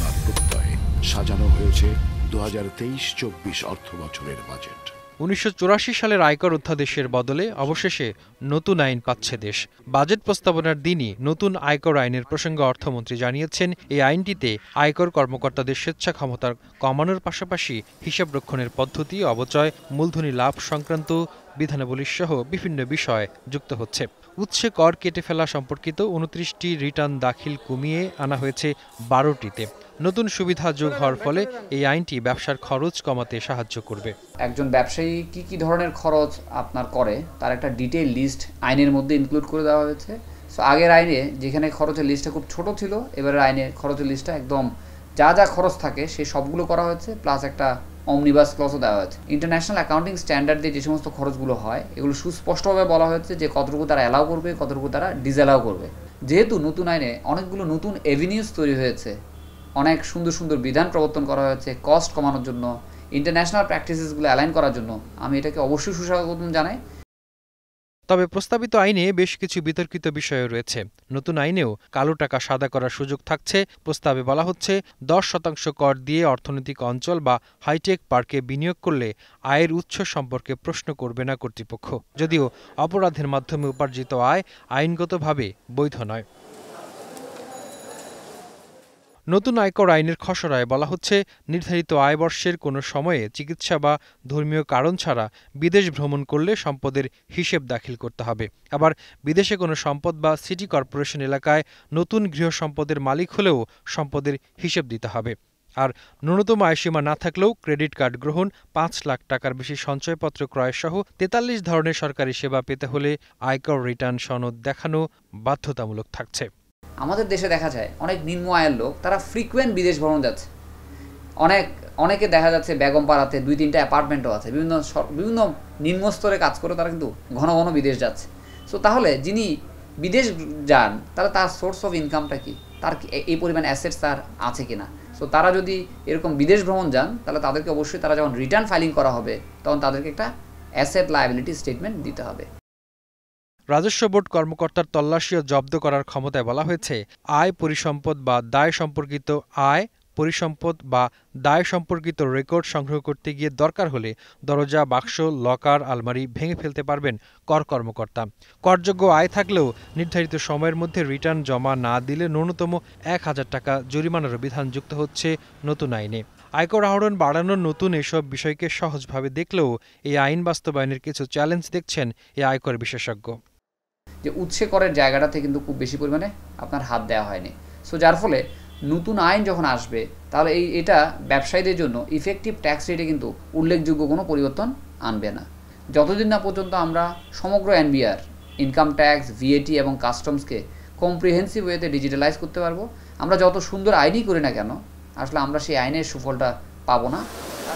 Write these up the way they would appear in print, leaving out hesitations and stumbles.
সততার প্রত্যয়ে সাজানো হয়েছে 2023-24 অর্থবছরের বাজেট। 1984 সালের আয়কর অধ্যাদেশের বদলে অবশেষে নতুন আইন পাচ্ছে দেশ। বাজেট প্রস্তাবনার দিনই নতুন আয়কর আইনের প্রসঙ্গে অর্থমন্ত্রী জানিয়েছেন, এই আইনটিতে আয়কর কর্মকর্তাদের স্বেচ্ছা ক্ষমতা কমানোর পাশাপাশি হিসাব রক্ষণের পদ্ধতি, অবচয়, মূলধনী লাভ সংক্রান্ত বিধানাবলী সহ বিভিন্ন বিষয় যুক্ত হচ্ছে। উৎসে কর কেটে ফেলা সম্পর্কিত 29টি রিটার্ন দাখিল কমিয়ে আনা হয়েছে 12টিতে। নতুন সুবিধা যোগ হওয়ার ফলে এই আইনটি ব্যবসার খরচ কমাতে সাহায্য করবে। একজন ব্যবসায়ী কি কি ধরনের খরচ আপনার করে তার একটা ডিটেইল লিস্ট আইনের মধ্যে ইনক্লুড করে দেওয়া হয়েছে। সো আগের আইনে যেখানে খরচের লিস্টটা খুব ছোট ছিল, এবারের আইনে খরচের লিস্টটা একদম যা যা খরচ থাকে সেই সবগুলো করা হয়েছে, প্লাস একটা অমনিবাস ক্লজও দেওয়া হয়েছে। ইন্টারন্যাশনাল অ্যাকাউন্টিং স্ট্যান্ডার্ড দিয়ে যে সমস্ত খরচগুলো হয় এগুলো সুস্পষ্টভাবে বলা হয়েছে যে কতটুকু তারা অ্যালাউ করবে, কতটুকু তারা ডিসঅ্যালাউ করবে। যেহেতু নতুন আইনে অনেকগুলো নতুন এভিনিউজ তৈরি হয়েছে, অনেক সুন্দর সুন্দর বিধান প্রবর্তন করা হয়েছে কস্ট কমানোর জন্য, ইন্টারন্যাশনাল প্র্যাকটিসেসগুলো অ্যালাইন করার জন্য, আমি এটাকে অবশ্যই সুস্বাগতম জানাই। তবে প্রস্তাবিত আইনে বেশ কিছু বিতর্কিত বিষয় রয়েছে। নতুন আইনেও কালো টাকা সাদা করার সুযোগ থাকছে। প্রস্তাবে বলা হচ্ছে 10% কর দিয়ে অর্থনৈতিক অঞ্চল বা হাইটেক পার্কে বিনিয়োগ করলে আয়ের উৎস সম্পর্কে প্রশ্ন করবে না কর্তৃপক্ষ, যদিও অপরাধের মাধ্যমে উপার্জিত আয় আইনগতভাবে বৈধ নয়। নতুন আয়কর আইনের খসড়ায় বলা হচ্ছে, নির্ধারিত আয়বর্ষের কোনো সময়ে চিকিৎসা বা ধর্মীয় কারণ ছাড়া বিদেশ ভ্রমণ করলে সম্পদের হিসেব দাখিল করতে হবে। আবার বিদেশে কোনো সম্পদ বা সিটি কর্পোরেশন এলাকায় নতুন গৃহ সম্পদের মালিক হলেও সম্পদের হিসেব দিতে হবে। আর ন্যূনতম আয়সীমা না থাকলেও ক্রেডিট কার্ড গ্রহণ, 5 লাখ টাকার বেশি সঞ্চয়পত্র ক্রয়সহ 43 ধরনের সরকারি সেবা পেতে হলে আয়কর রিটার্ন সনদ দেখানো বাধ্যতামূলক থাকছে। আমাদের দেশে দেখা যায় অনেক নিম্ন আয়ের লোক তারা ফ্রিকুয়েন্ট বিদেশ ভ্রমণ যাচ্ছে। অনেকে দেখা যাচ্ছে বেগম পাড়াতে 2-3টা অ্যাপার্টমেন্টও আছে, বিভিন্ন নিম্ন স্তরে কাজ করে তারা কিন্তু ঘন ঘন বিদেশ যাচ্ছে। সো তাহলে যিনি বিদেশ যান তার সোর্স অফ ইনকামটা কি, তার এই পরিমাণ অ্যাসেটস তার আছে কিনা। সো তারা যদি এরকম বিদেশ ভ্রমণ যান তাহলে তাদেরকে অবশ্যই তারা যখন রিটার্ন ফাইলিং করা হবে তখন তাদেরকে একটা অ্যাসেট লায়াবিলিটি স্টেটমেন্ট দিতে হবে। রাজস্ব বোর্ড কর্মকর্তার তল্লাশি ও জব্দ করার ক্ষমতায় বলা হয়েছে, আয় পরিসম্পদ বা দায় সম্পর্কিত রেকর্ড সংগ্রহ করতে গিয়ে দরকার হলে দরজা, বাক্স, লকার, আলমারি ভেঙে ফেলতে পারবেন কর্মকর্তা। করযোগ্য আয় থাকলেও নির্ধারিত সময়ের মধ্যে রিটার্ন জমা না দিলে ন্যূনতম 1000 টাকা জরিমানার বিধান যুক্ত হচ্ছে নতুন আইনে। আয়কর আহরণ বাড়ানোর নতুন এসব বিষয়কে সহজভাবে দেখলেও এই আইন বাস্তবায়নের কিছু চ্যালেঞ্জ দেখছেন এই আয়কর বিশেষজ্ঞ। যে উৎসে করের জায়গাটাতে কিন্তু খুব বেশি পরিমাণে আপনার হাত দেওয়া হয়নি। সো যার ফলে নতুন আইন যখন আসবে তাহলে এটা ব্যবসায়ীদের জন্য ইফেক্টিভ ট্যাক্স রেটে কিন্তু উল্লেখযোগ্য কোনো পরিবর্তন আনবে না, যতদিন না পর্যন্ত আমরা সমগ্র NBR, ইনকাম ট্যাক্স, VAT এবং কাস্টমসকে কম্প্রিহেন্সিভ ওয়েতে ডিজিটালাইজ করতে পারবো। আমরা যত সুন্দর আইনই করি না কেন, আসলে আমরা সেই আইনের সুফলটা পাবো না।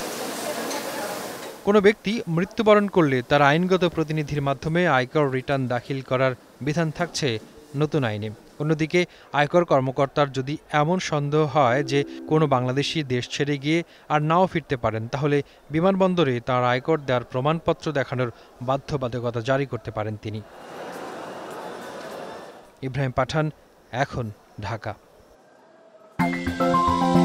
কোনো ব্যক্তি মৃত্যুবরণ করলে তার আইনগত প্রতিনিধির মাধ্যমে আয়কর রিটার্ন দাখিল করার বিধান থাকছে নতুন আইনে। অন্যদিকে আয়কর কর্মকর্তার যদি এমন সন্দেহ হয় যে কোনো বাংলাদেশি দেশ ছেড়ে গিয়ে আর নাও ফিরতে পারেন, তাহলে বিমানবন্দরে তার আয়কর দেওয়ার প্রমাণপত্র দেখানোর বাধ্যবাধকতা জারি করতে পারেন তিনি। ইব্রাহিম পাঠান, এখন, ঢাকা।